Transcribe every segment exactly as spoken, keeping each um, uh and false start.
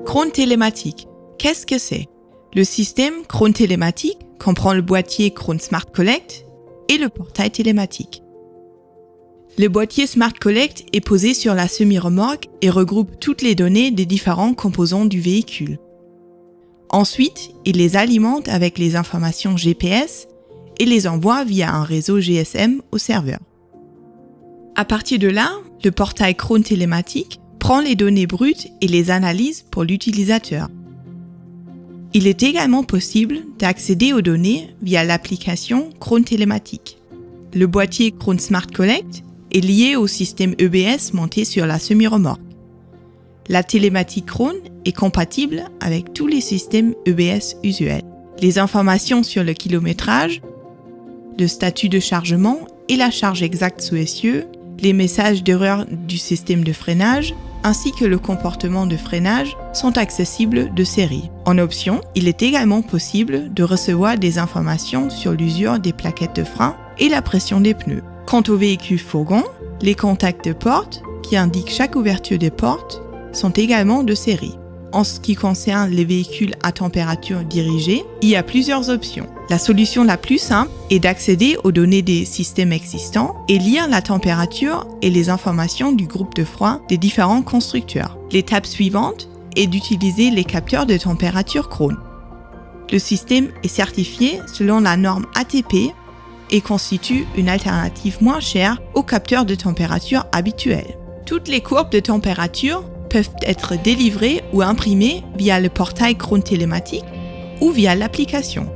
Krone télématique. Qu'est-ce que c'est? Le système Krone télématique comprend le boîtier Krone Smart Collect et le portail télématique. Le boîtier Smart Collect est posé sur la semi-remorque et regroupe toutes les données des différents composants du véhicule. Ensuite, il les alimente avec les informations G P S et les envoie via un réseau G S M au serveur. À partir de là, le portail Krone télématique prend les données brutes et les analyse pour l'utilisateur. Il est également possible d'accéder aux données via l'application Krone télématique. Le boîtier Krone Smart Collect est lié au système E B S monté sur la semi-remorque. La télématique Krone est compatible avec tous les systèmes E B S usuels. Les informations sur le kilométrage, le statut de chargement et la charge exacte sous essieu, les messages d'erreur du système de freinage, ainsi que le comportement de freinage sont accessibles de série. En option, il est également possible de recevoir des informations sur l'usure des plaquettes de frein et la pression des pneus. Quant au véhicule fourgon, les contacts de porte, qui indiquent chaque ouverture des portes, sont également de série. En ce qui concerne les véhicules à température dirigée, il y a plusieurs options. La solution la plus simple est d'accéder aux données des systèmes existants et lire la température et les informations du groupe de froid des différents constructeurs. L'étape suivante est d'utiliser les capteurs de température Krone. Le système est certifié selon la norme A T P et constitue une alternative moins chère aux capteurs de température habituels. Toutes les courbes de température peuvent être délivrées ou imprimées via le portail Krone télématique ou via l'application.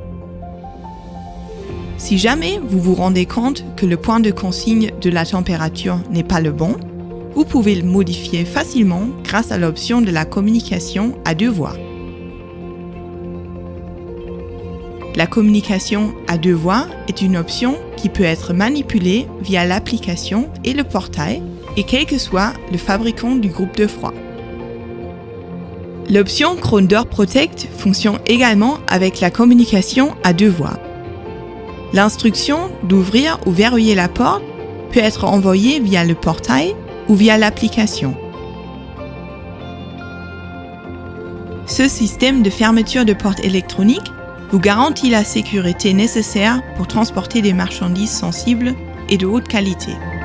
Si jamais vous vous rendez compte que le point de consigne de la température n'est pas le bon, vous pouvez le modifier facilement grâce à l'option de la communication à deux voies. La communication à deux voies est une option qui peut être manipulée via l'application et le portail, et quel que soit le fabricant du groupe de froid. L'option Krone Door Protect fonctionne également avec la communication à deux voies. L'instruction d'ouvrir ou verrouiller la porte peut être envoyée via le portail ou via l'application. Ce système de fermeture de porte électronique vous garantit la sécurité nécessaire pour transporter des marchandises sensibles et de haute qualité.